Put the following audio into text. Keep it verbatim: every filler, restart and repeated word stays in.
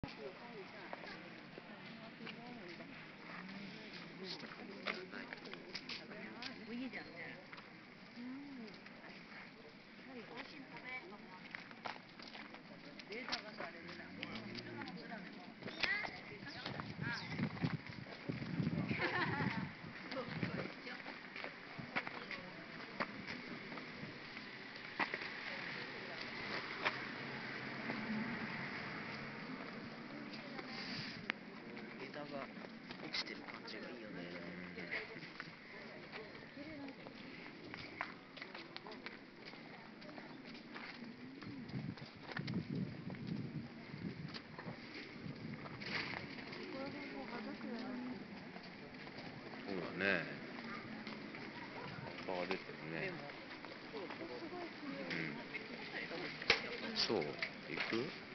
が落ちてる感じがいいよね。そうだね。葉が出てるね。うん。そう、行く？